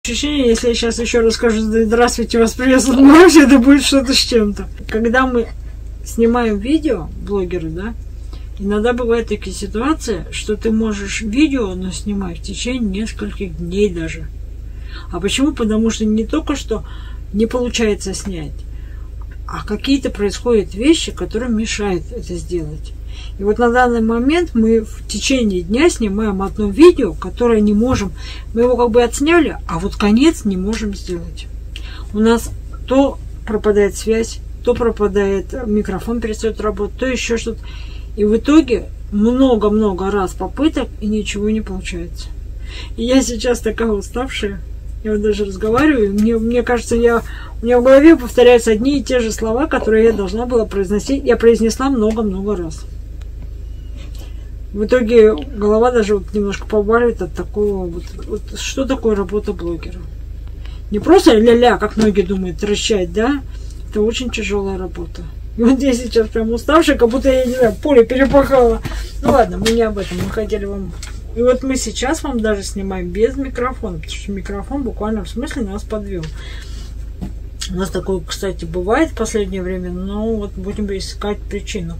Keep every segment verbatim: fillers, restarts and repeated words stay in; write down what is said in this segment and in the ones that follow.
Ощущение, если я сейчас еще расскажу «Здравствуйте, вас приветствует Маша», это будет что-то с чем-то. Когда мы снимаем видео, блогеры, да, иногда бывают такие ситуации, что ты можешь видео наснимать в течение нескольких дней даже. А почему? Потому что не только что не получается снять, а какие-то происходят вещи, которые мешают это сделать. И вот на данный момент мы в течение дня снимаем одно видео, которое не можем, мы его как бы отсняли, а вот конец не можем сделать. У нас то пропадает связь, то пропадает микрофон, перестает работать, то еще что-то. И в итоге много-много раз попыток, и ничего не получается. И я сейчас такая уставшая, я вот даже разговариваю, мне, мне кажется, я, у меня в голове повторяются одни и те же слова, которые я должна была произносить, я произнесла много-много раз. В итоге голова даже вот немножко побаливает от такого вот, вот что такое работа блогера. Не просто ля-ля, как многие думают, трещать, да? Это очень тяжелая работа. И вот я сейчас прям уставшая, как будто я, не знаю, поле перепахала. Ну ладно, мы не об этом, мы хотели вам... И вот мы сейчас вам даже снимаем без микрофона, потому что микрофон буквально в смысле нас подвел. У нас такое, кстати, бывает в последнее время, но вот будем искать причину.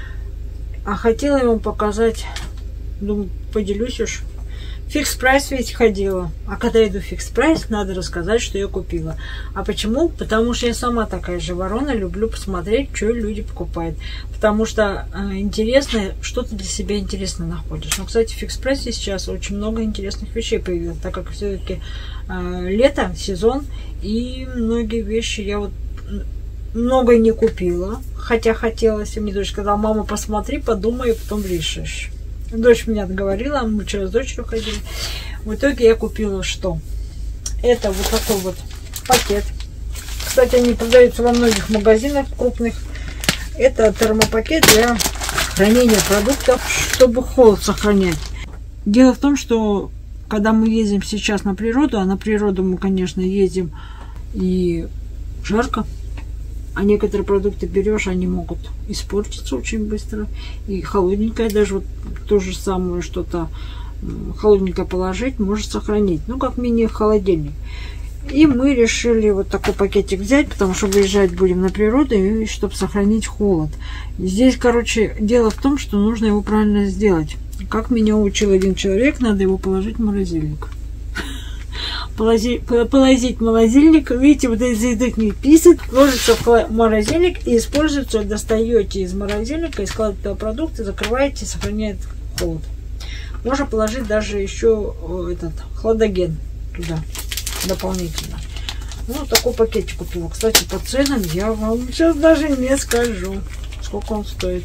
А хотела я вам показать, думаю, поделюсь уж. Фикс прайс ведь ходила. А когда иду в фикс прайс, надо рассказать, что я купила. А почему? Потому что я сама такая же ворона, люблю посмотреть, что люди покупают. Потому что э, интересно, что ты для себя интересно находишь. Ну, кстати, в фикс прайсе сейчас очень много интересных вещей появилось, так как все-таки э, лето, сезон, и многие вещи я вот многое не купила, хотя хотелось. И мне дочь сказала: мама, посмотри, подумай, потом решишь. Дочь меня отговорила, мы вчера с дочерью ходили. В итоге я купила что? Это вот такой вот пакет. Кстати, они продаются во многих магазинах крупных. Это термопакет для хранения продуктов, чтобы холод сохранять. Дело в том, что когда мы ездим сейчас на природу, а на природу мы, конечно, ездим и жарко, а некоторые продукты берешь, они могут испортиться очень быстро. И холодненькое, даже вот то же самое, что-то холодненькое положить, может сохранить. Ну, как мини-холодильник. И мы решили вот такой пакетик взять, потому что выезжать будем на природу, и чтобы сохранить холод. Здесь, короче, дело в том, что нужно его правильно сделать. Как меня учил один человек, надо его положить в морозильник. Полазить, полазить в морозильник, видите, вот из язык не писает, ложится в морозильник и используется, достаете из морозильника, из складываете продукты, закрываете, сохраняет холод. Можно положить даже еще этот хладоген туда дополнительно. Ну, такой пакетик купила. Кстати, по ценам я вам сейчас даже не скажу, сколько он стоит.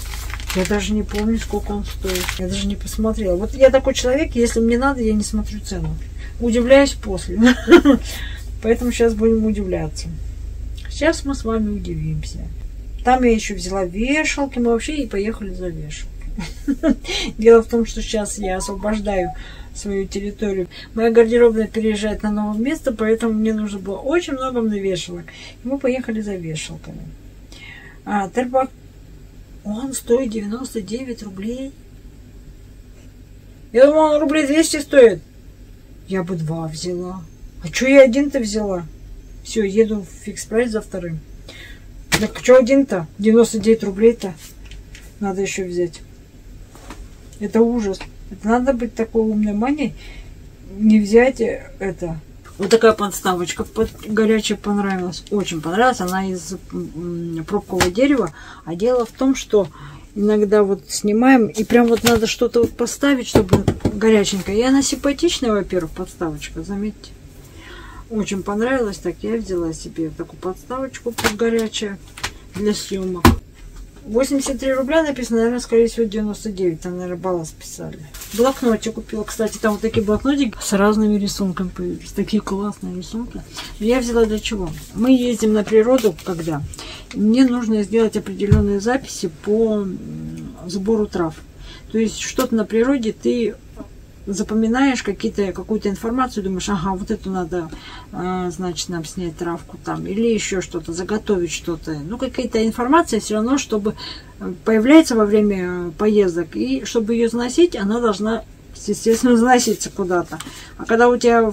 Я даже не помню, сколько он стоит. Я даже не посмотрела. Вот я такой человек, если мне надо, я не смотрю цену. Удивляюсь после. Поэтому сейчас будем удивляться. Сейчас мы с вами удивимся. Там я еще взяла вешалки. Мы вообще и поехали за вешалкой. Дело в том, что сейчас я освобождаю свою территорию. Моя гардеробная переезжает на новое место, поэтому мне нужно было очень много вешалок. И мы поехали за вешалками. А, тербак, он стоит девяносто девять рублей. Я думала, он рублей двести стоит. Я бы два взяла. А что я один-то взяла? Все, еду в фикс прайс за вторым. Так что один-то? девяносто девять рублей-то надо еще взять. Это ужас. Это надо быть такой умной маней. Не взять это. Вот такая подставочка под горячая понравилась. Очень понравилась. Она из пробкового дерева. А дело в том, что иногда вот снимаем, и прям вот надо что-то вот поставить, чтобы горяченькая. И она симпатичная, во-первых, подставочка, заметьте. Очень понравилась, так я взяла себе такую подставочку под горячая для съемок. восемьдесят три рубля написано, наверное, скорее всего девяносто девять, там, наверное, баллы списали. Блокнотик купила, кстати, там вот такие блокнотики с разными рисунками появились, такие классные рисунки. Я взяла для чего? Мы ездим на природу, когда мне нужно сделать определенные записи по сбору трав. То есть что-то на природе ты запоминаешь какие-то, какую-то информацию, думаешь, ага, вот эту надо, э, значит, нам снять травку там, или еще что-то, заготовить что-то. Ну, какая-то информация все равно, чтобы появляется во время поездок, и чтобы ее заносить, она должна, естественно, заноситься куда-то. А когда у тебя в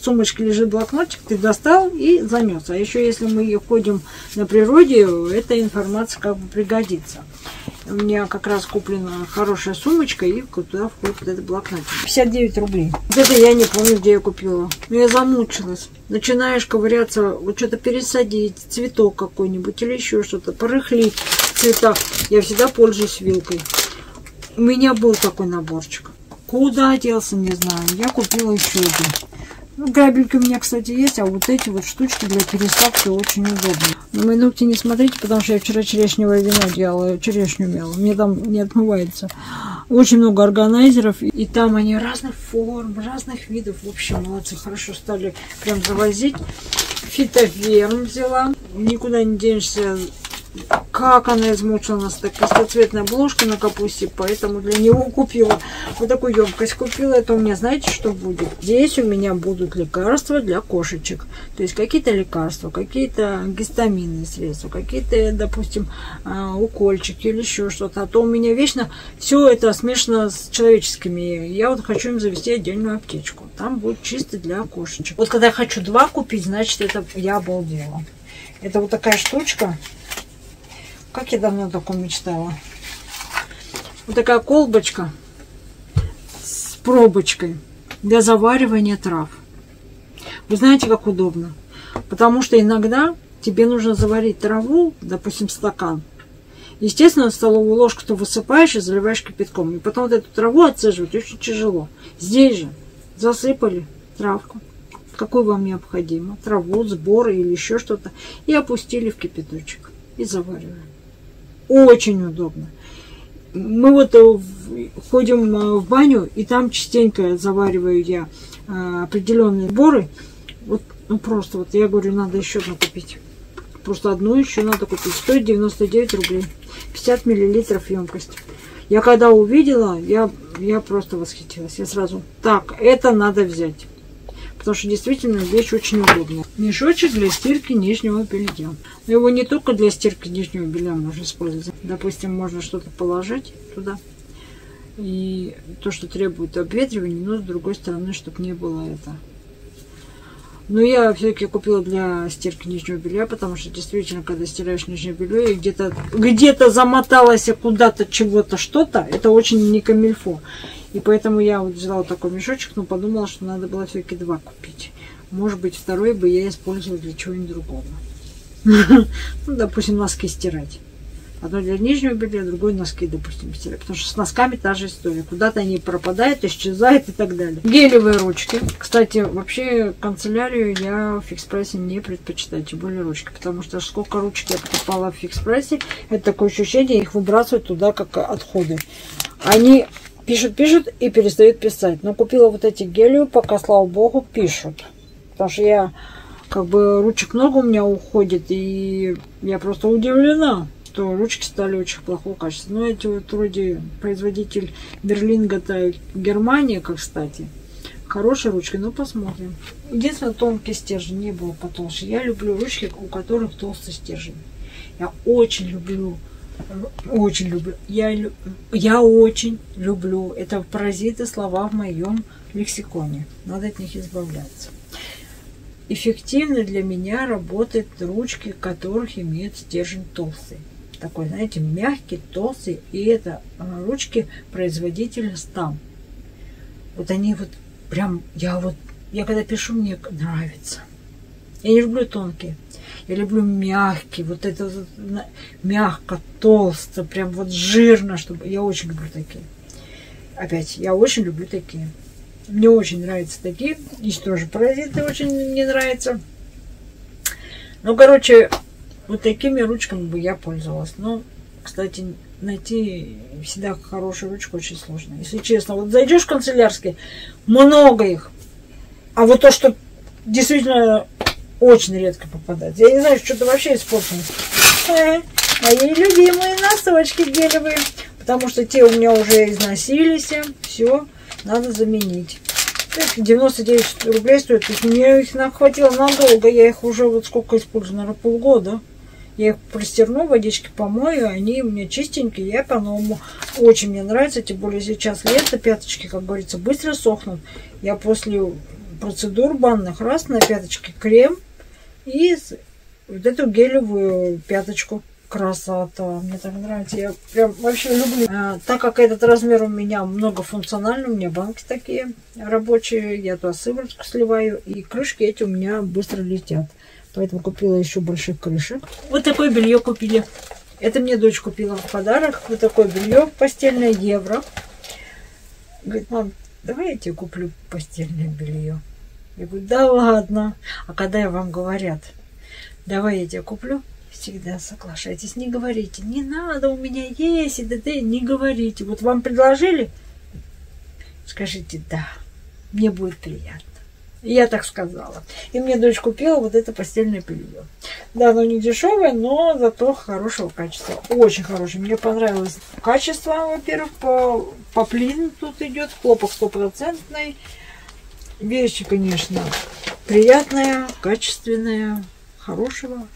сумочке лежит блокнотик, ты достал и занес. А еще если мы ходим на природе, эта информация как бы пригодится. У меня как раз куплена хорошая сумочка, и туда входит вот этот блокнотик. пятьдесят девять рублей. Вот это я не помню, где я купила. Но я замучилась. Начинаешь ковыряться, вот что-то пересадить, цветок какой-нибудь или еще что-то, порыхлить цвета. Я всегда пользуюсь вилкой. У меня был такой наборчик. Куда делся, не знаю. Я купила еще один. Ну, грабельки у меня, кстати, есть, а вот эти вот штучки для переставки очень удобны. На мои ногти не смотрите, потому что я вчера черешневое вино делала, черешню мела. Мне там не отмывается. Очень много органайзеров, и там они разных форм, разных видов. В общем, молодцы, хорошо стали прям завозить. Фитоферм взяла. Никуда не денешься. Как она измучилась, так пустоцветная обложка на капусте, поэтому для него купила вот такую емкость. Купила это у меня, знаете, что будет? Здесь у меня будут лекарства для кошечек. То есть какие-то лекарства, какие-то гистаминные средства, какие-то, допустим, укольчики или еще что-то. А то у меня вечно все это смешано с человеческими. Я вот хочу им завести отдельную аптечку. Там будет чисто для кошечек. Вот когда я хочу два купить, значит, это я обалдела. Это вот такая штучка. Как я давно такое мечтала. Вот такая колбочка с пробочкой для заваривания трав. Вы знаете, как удобно? Потому что иногда тебе нужно заварить траву, допустим, стакан. Естественно, столовую ложку ты высыпаешь и заливаешь кипятком. И потом вот эту траву отцеживать очень тяжело. Здесь же засыпали травку, какую вам необходимо. Траву, сборы или еще что-то. И опустили в кипяточек. И завариваем. Очень удобно. Мы вот ходим в баню, и там частенько завариваю я определенные сборы. Вот, ну просто вот я говорю, надо еще одну купить. Просто одну еще надо купить. Стоит девяносто девять рублей. пятьдесят миллилитров емкость. Я когда увидела, я, я просто восхитилась. Я сразу, так, это надо взять. Потому что действительно вещь очень удобная. Мешочек для стирки нижнего белья. Но его не только для стирки нижнего белья можно использовать. Допустим, можно что-то положить туда. И то, что требует обветривания, но с другой стороны, чтобы не было это. Но я все-таки купила для стирки нижнего белья, потому что действительно, когда стираешь нижнее белье и где-то где-то замоталось куда-то чего-то что-то, это очень не камильфо. И поэтому я вот взяла вот такой мешочек, но подумала, что надо было все-таки два купить. Может быть, второй бы я использовала для чего-нибудь другого. Ну, допустим, носки стирать. Одно для нижнего белья, другой носки, допустим, стирать. Потому что с носками та же история. Куда-то они пропадают, исчезают и так далее. Гелевые ручки. Кстати, вообще канцелярию я в фикс-прайсе не предпочитаю, тем более ручки. Потому что сколько ручек я покупала в фикс-прайсе, это такое ощущение, их выбрасывают туда как отходы. Они пишут-пишут и перестают писать. Но купила вот эти гелевые, пока, слава богу, пишут. Потому что я, как бы, ручек много у меня уходит, и я просто удивлена, что ручки стали очень плохого качества. Но эти вот вроде производитель Берлингота Германия, как кстати, хорошие ручки, но посмотрим. Единственное, тонкий стержень, не было потолще. Я люблю ручки, у которых толстый стержень. Я очень люблю, очень люблю, я, я очень люблю. Это паразиты слова в моем лексиконе. Надо от них избавляться. Эффективно для меня работают ручки, которых имеют стержень толстый. Такой, знаете, мягкий, толстый. И это ручки производителя Стам. Вот они вот прям, я вот, я когда пишу, мне нравится. Я не люблю тонкие. Я люблю мягкие. Вот это вот мягко, толсто, прям вот жирно, чтобы. Я очень люблю такие. Опять, я очень люблю такие. Мне очень нравятся такие. Здесь тоже паразиты очень не нравятся. Ну, короче, вот такими ручками бы я пользовалась. Но, кстати, найти всегда хорошую ручку очень сложно. Если честно, вот зайдешь в канцелярский, много их. А вот то, что действительно очень редко попадается. Я не знаю, что-то вообще испорчено. Э, мои любимые носочки гелевые. Потому что те у меня уже износились. Все. Надо заменить. девяносто девять рублей стоит. То есть мне их хватило надолго. Я их уже вот сколько использую, наверное, полгода. Я их простерну, водички помою, они у меня чистенькие. Я по-новому очень мне нравится. Тем более сейчас лето, пяточки, как говорится, быстро сохнут. Я после процедур банных. Раз, на пяточке крем и вот эту гелевую пяточку. Красота, мне так нравится. Я прям вообще люблю. А, так как этот размер у меня многофункциональный, у меня банки такие рабочие, я туда сыворотку сливаю, и крышки эти у меня быстро летят. Поэтому купила еще больших крышек. Вот такое белье купили. Это мне дочь купила в подарок. Вот такое белье постельное, евро. Говорит, мам, давай я тебе куплю постельное белье. Я говорю, да ладно. А когда я вам говорят, давай я тебе куплю, всегда соглашайтесь, не говорите, не надо, у меня есть, и т.д. не говорите. Вот вам предложили, скажите, да, мне будет приятно. И я так сказала. И мне дочь купила вот это постельное белье. Да, оно не дешевое, но зато хорошего качества. Очень хорошее. Мне понравилось качество, во-первых, по, по плину тут идет, хлопок стопроцентный. Вещи, конечно, приятная, качественная, хорошего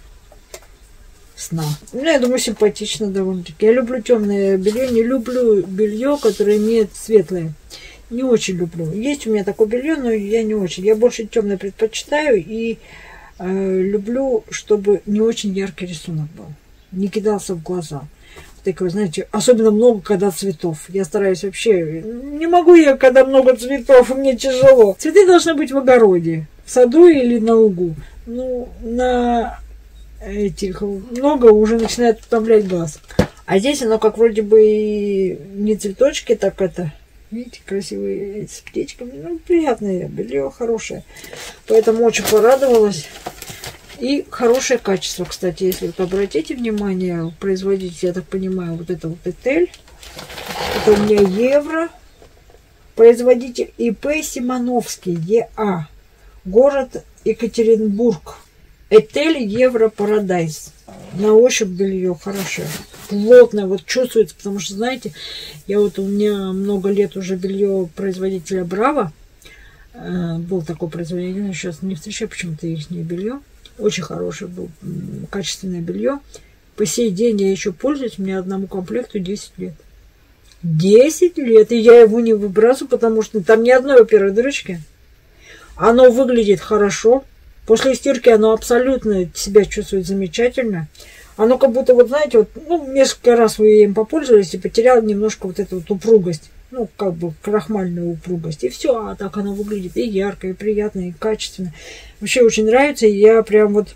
сна. Ну, я думаю, симпатично довольно-таки. Я люблю темное белье, не люблю белье, которое имеет светлое. Не очень люблю. Есть у меня такое белье, но я не очень. Я больше темное предпочитаю и э, люблю, чтобы не очень яркий рисунок был. Не кидался в глаза. Такое, знаете, особенно много, когда цветов. Я стараюсь вообще... Не могу я, когда много цветов, и мне тяжело. Цветы должны быть в огороде, в саду или на лугу. Ну, на этих много уже начинает утомлять глаз. А здесь оно как вроде бы и не цветочки, так это... Видите, красивые с птичками. Ну, приятное белье, хорошее. Поэтому очень порадовалась. И хорошее качество, кстати, если вот обратите внимание, производитель, я так понимаю, вот это вот Этель. Это у меня евро. Производитель И П Симоновский, Е А. Город Екатеринбург. Этель Евро Парадайз. На ощупь белье хорошее. Плотное, вот чувствуется, потому что, знаете, я вот у меня много лет уже белье производителя Браво. Э, был такой производитель, сейчас не встречаю почему-то их белье. Очень хорошее было, качественное белье. По сей день я еще пользуюсь, у меня одному комплекту десять лет. десять лет, и я его не выбрасываю, потому что там ни одной, во-первых, дырочки. Оно выглядит хорошо. После стирки оно абсолютно себя чувствует замечательно. Оно как будто, вот знаете, вот, ну, несколько раз вы им попользовались и потерял немножко вот эту вот упругость. Ну, как бы крахмальную упругость. И все, а так оно выглядит и ярко, и приятно, и качественно. Вообще очень нравится, и я прям вот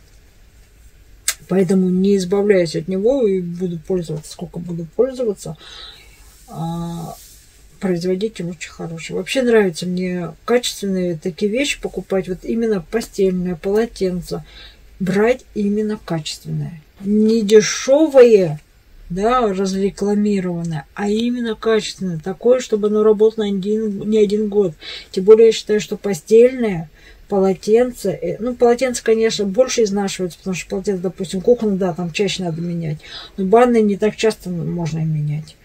поэтому не избавляюсь от него и буду пользоваться, сколько буду пользоваться. А, производитель очень хороший. Вообще нравится мне качественные такие вещи покупать, вот именно постельное, полотенце. Брать именно качественное. Не дешевое, да, разрекламированное, а именно качественное. Такое, чтобы оно работало не один, не один год. Тем более я считаю, что постельное, полотенце, ну, полотенце, конечно, больше изнашивается, потому что полотенце, допустим, кухонное, да, там чаще надо менять. Но банные не так часто можно и менять.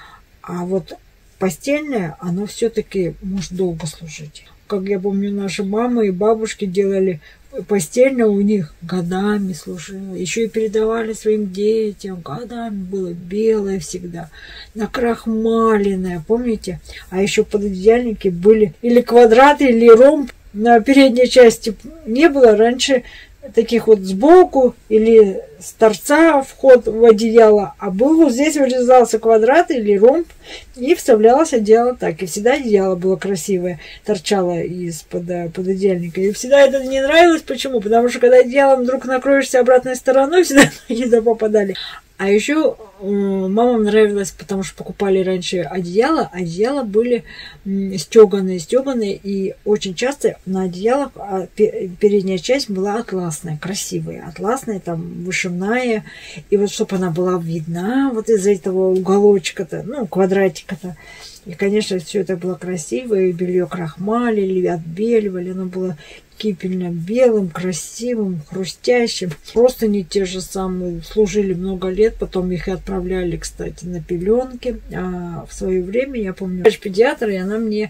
А вот постельное, оно все-таки может долго служить. Как я помню, наши мамы и бабушки делали постельное, у них годами служило. Еще и передавали своим детям. Годами было белое всегда. Накрахмаленное, помните? А еще пододеяльники были или квадраты, или ромб. На передней части не было. Раньше таких вот сбоку или с торца вход в одеяло, а был вот здесь вырезался квадрат или ромб и вставлялось одеяло так. И всегда одеяло было красивое, торчало из-под пододеяльника. И всегда это не нравилось. Почему? Потому что когда одеялом вдруг накроешься обратной стороной, всегда ноги туда попадали. А еще э, мамам нравилось, потому что покупали раньше одеяла. Одеяла были стеганые, стеганые, и очень часто на одеялах а, передняя часть была атласная, красивая, атласная, там вышивная. И вот чтобы она была видна вот из этого уголочка-то, ну, квадратика-то. И, конечно, все это было красиво, и белье крахмалили, отбеливали, оно было кипельно белым, красивым, хрустящим. Просто не те же самые, служили много лет, потом их и отправляли, кстати, на пеленки. А в свое время, я помню, врач педиатр, и она мне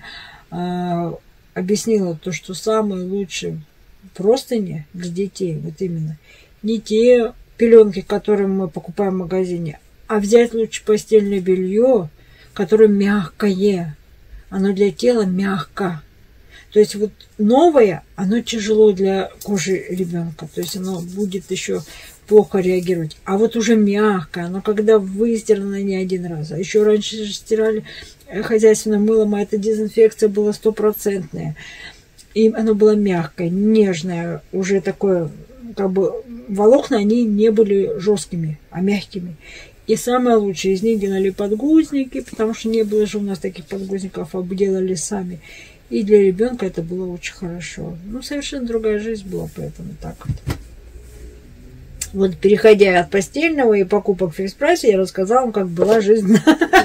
а, объяснила то, что самые лучшие простыни для детей, вот именно, не те пеленки, которые мы покупаем в магазине, а взять лучше постельное белье, которое мягкое. Оно для тела мягко. То есть вот новое, оно тяжело для кожи ребенка. То есть оно будет еще плохо реагировать. А вот уже мягкое, оно когда выстирано не один раз. А еще раньше же стирали хозяйственным мылом, а эта дезинфекция была стопроцентная. И оно было мягкое, нежное, уже такое, как бы волокна, они не были жесткими, а мягкими. И самое лучшее, из них делали подгузники, потому что не было же у нас таких подгузников, а делали сами. И для ребенка это было очень хорошо. Ну, совершенно другая жизнь была, поэтому так вот. Вот, переходя от постельного и покупок в фикс прайсе, я рассказала вам, как была жизнь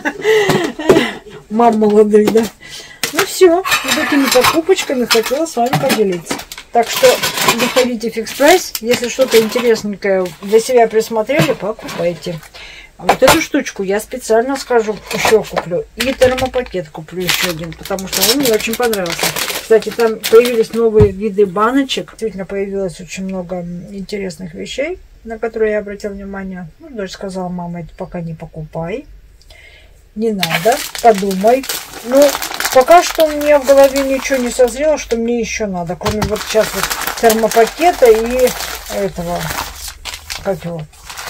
мам молодых, да. Ну все, вот этими покупочками хотела с вами поделиться. Так что заходите в фикс прайс, если что-то интересненькое для себя присмотрели, покупайте. А вот эту штучку я специально скажу, еще куплю. И термопакет куплю еще один, потому что он мне очень понравился. Кстати, там появились новые виды баночек. Действительно появилось очень много интересных вещей, на которые я обратила внимание. Ну, дочь сказала: мама, это пока не покупай. Не надо, подумай. Ну, пока что у меня в голове ничего не созрело, что мне еще надо. Кроме вот сейчас вот термопакета и этого, как его,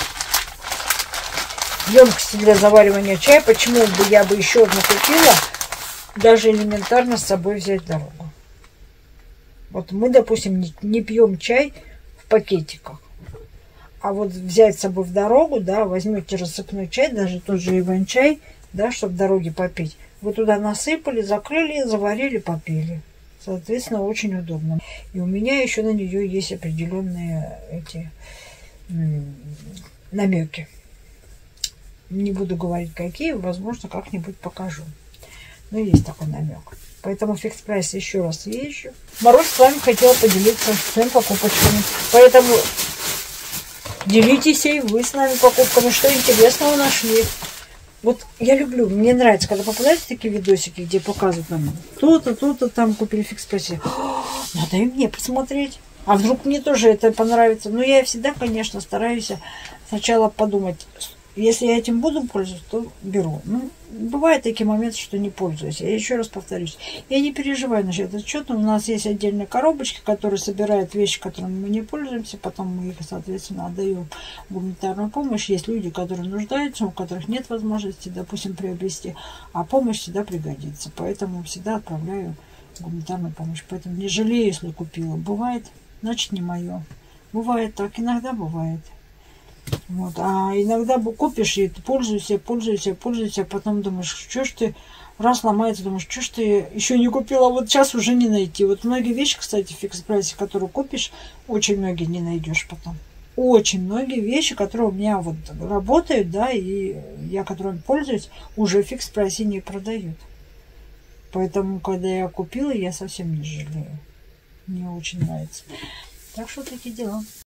емкости для заваривания чая. Почему бы я бы еще одну купила, даже элементарно с собой взять в дорогу. Вот мы, допустим, не, не пьем чай в пакетиках. А вот взять с собой в дорогу, да, возьмете рассыпной чай, даже тот же иван-чай, да, чтобы в дороге попить. Вы туда насыпали, закрыли, заварили, попили. Соответственно, очень удобно. И у меня еще на нее есть определенные эти намеки. Не буду говорить какие, возможно, как-нибудь покажу. Но есть такой намек. Поэтому в фикс прайс еще раз езжу. Марусь с вами хотела поделиться своими покупочками. Поэтому делитесь и вы с нами покупками, что интересного нашли. Вот я люблю, мне нравится, когда попадаются такие видосики, где показывают нам то-то, то-то там купили в фикс прайсе. Надо и мне посмотреть. А вдруг мне тоже это понравится. Но я всегда, конечно, стараюсь сначала подумать, если я этим буду пользоваться, то беру. Ну, бывают такие моменты, что не пользуюсь. Я еще раз повторюсь. Я не переживаю насчет этого счета. У нас есть отдельные коробочки, которые собирают вещи, которыми мы не пользуемся. Потом мы их, соответственно, отдаем в гуманитарную помощь. Есть люди, которые нуждаются, у которых нет возможности, допустим, приобрести. А помощь всегда пригодится. Поэтому всегда отправляю в гуманитарную помощь. Поэтому не жалею, если купила. Бывает, значит, не мое. Бывает так, иногда бывает. Вот. А иногда купишь, и ты пользуешься, пользуешься, пользуешься, а потом думаешь, что ж ты, раз ломается, думаешь, что ж ты еще не купила, вот сейчас уже не найти. Вот многие вещи, кстати, в фикс прайсе, которые купишь, очень многие не найдешь потом. Очень многие вещи, которые у меня вот работают, да, и я которыми пользуюсь, уже в фикс прайсе не продают. Поэтому, когда я купила, я совсем не жалею. Мне очень нравится. Так что такие дела.